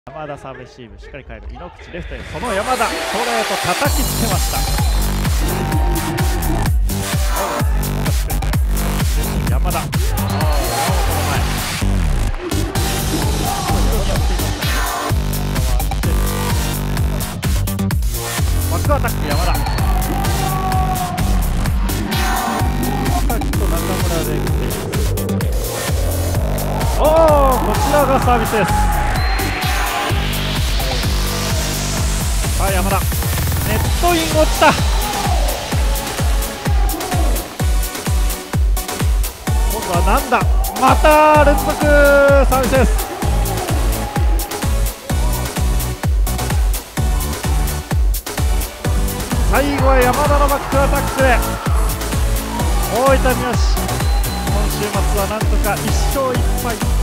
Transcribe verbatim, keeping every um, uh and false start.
山田サーブレシーブしっかり返る井ノ口レフトへ、その山田ストレート叩きつけました。山田山本の前バックアタック山田さっきと中村で打っています。おお、こちらがサービスです。さあ山田ネットイン落ちた。今度はなんだ、また連続サービスです。最後は山田のバックアタックで大分三好、今週末はなんとかいっしょういっぱい。